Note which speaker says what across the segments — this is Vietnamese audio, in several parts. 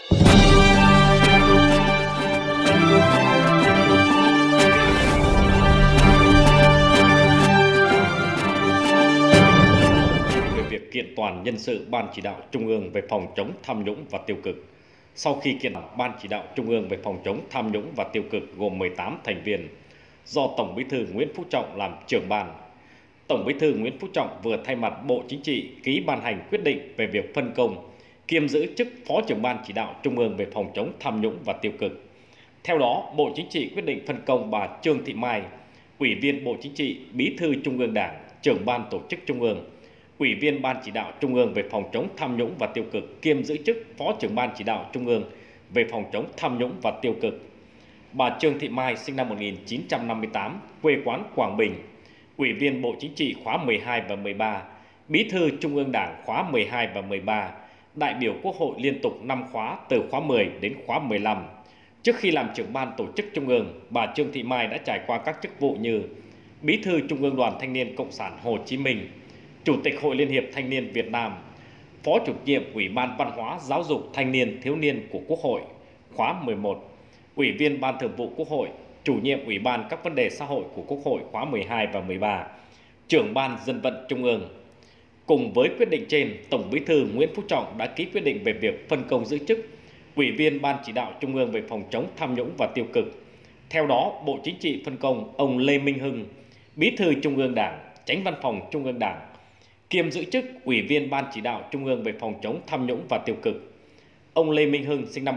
Speaker 1: Về việc kiện toàn nhân sự Ban Chỉ đạo Trung ương về phòng chống tham nhũng và tiêu cực. Sau khi kiện Ban Chỉ đạo Trung ương về phòng chống tham nhũng và tiêu cực gồm 18 thành viên, do Tổng Bí thư Nguyễn Phú Trọng làm trưởng ban, Tổng Bí thư Nguyễn Phú Trọng vừa thay mặt Bộ Chính trị ký ban hành quyết định về việc phân công kiêm giữ chức Phó trưởng Ban Chỉ đạo Trung ương về phòng chống tham nhũng và tiêu cực. Theo đó, Bộ Chính trị quyết định phân công bà Trương Thị Mai, Ủy viên Bộ Chính trị, Bí thư Trung ương Đảng, trưởng Ban Tổ chức Trung ương, Ủy viên Ban Chỉ đạo Trung ương về phòng chống tham nhũng và tiêu cực kiêm giữ chức Phó trưởng Ban Chỉ đạo Trung ương về phòng chống tham nhũng và tiêu cực. Bà Trương Thị Mai sinh năm 1958, quê quán Quảng Bình, Ủy viên Bộ Chính trị khóa 12 và 13, Bí thư Trung ương Đảng khóa 12 và 13, đại biểu Quốc hội liên tục 5 khóa từ khóa 10 đến khóa 15. Trước khi làm trưởng Ban Tổ chức Trung ương, bà Trương Thị Mai đã trải qua các chức vụ như Bí thư Trung ương Đoàn Thanh niên Cộng sản Hồ Chí Minh, Chủ tịch Hội Liên hiệp Thanh niên Việt Nam, Phó chủ nhiệm Ủy ban Văn hóa, Giáo dục, Thanh niên, Thiếu niên của Quốc hội khóa 11, Ủy viên Ban Thường vụ Quốc hội, Chủ nhiệm Ủy ban các vấn đề xã hội của Quốc hội khóa 12 và 13, Trưởng Ban Dân vận Trung ương. Cùng với quyết định trên, Tổng Bí thư Nguyễn Phú Trọng đã ký quyết định về việc phân công giữ chức Ủy viên Ban Chỉ đạo Trung ương về phòng chống tham nhũng và tiêu cực. Theo đó, Bộ Chính trị phân công ông Lê Minh Hưng, Bí thư Trung ương Đảng, Chánh Văn phòng Trung ương Đảng, kiêm giữ chức Ủy viên Ban Chỉ đạo Trung ương về phòng chống tham nhũng và tiêu cực. Ông Lê Minh Hưng sinh năm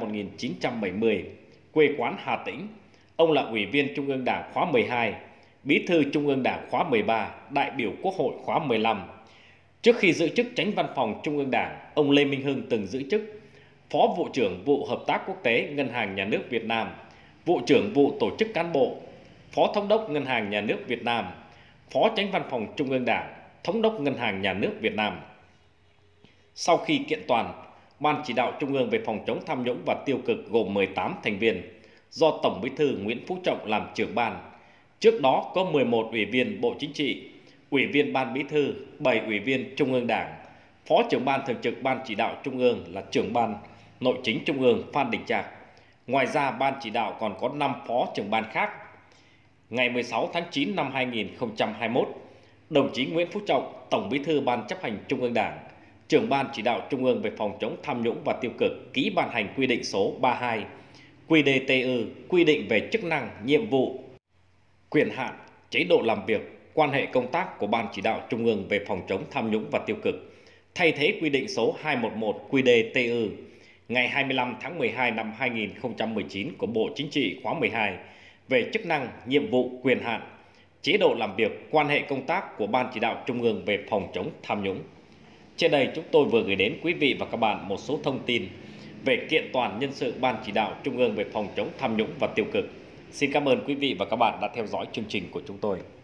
Speaker 1: 1970, quê quán Hà Tĩnh. Ông là Ủy viên Trung ương Đảng khóa 12, Bí thư Trung ương Đảng khóa 13, đại biểu Quốc hội khóa 15. Trước khi giữ chức Chánh Văn phòng Trung ương Đảng, ông Lê Minh Hưng từng giữ chức Phó vụ trưởng vụ Hợp tác Quốc tế Ngân hàng Nhà nước Việt Nam, vụ trưởng vụ Tổ chức Cán bộ, Phó Thống đốc Ngân hàng Nhà nước Việt Nam, Phó Chánh Văn phòng Trung ương Đảng, Thống đốc Ngân hàng Nhà nước Việt Nam. Sau khi kiện toàn, Ban Chỉ đạo Trung ương về phòng chống tham nhũng và tiêu cực gồm 18 thành viên, do Tổng Bí thư Nguyễn Phú Trọng làm trưởng ban. Trước đó có 11 ủy viên Bộ Chính trị, Ủy viên Ban Bí thư, 7 ủy viên Trung ương Đảng, Phó trưởng Ban Thường trực Ban Chỉ đạo Trung ương là trưởng Ban Nội chính Trung ương Phan Đình Trạc. Ngoài ra, Ban Chỉ đạo còn có 5 phó trưởng ban khác. Ngày 16 tháng 9 năm 2021, đồng chí Nguyễn Phú Trọng, Tổng Bí thư Ban Chấp hành Trung ương Đảng, trưởng Ban Chỉ đạo Trung ương về phòng chống tham nhũng và tiêu cực ký ban hành quy định số 32 QĐ-TÜ quy định về chức năng, nhiệm vụ, quyền hạn, chế độ làm việc, quan hệ công tác của Ban Chỉ đạo Trung ương về phòng chống tham nhũng và tiêu cực, thay thế quy định số 211 QĐ-TÜ ngày 25 tháng 12 năm 2019 của Bộ Chính trị khóa 12 về chức năng, nhiệm vụ, quyền hạn, chế độ làm việc, quan hệ công tác của Ban Chỉ đạo Trung ương về phòng chống tham nhũng. Trên đây chúng tôi vừa gửi đến quý vị và các bạn một số thông tin về kiện toàn nhân sự Ban Chỉ đạo Trung ương về phòng chống tham nhũng và tiêu cực. Xin cảm ơn quý vị và các bạn đã theo dõi chương trình của chúng tôi.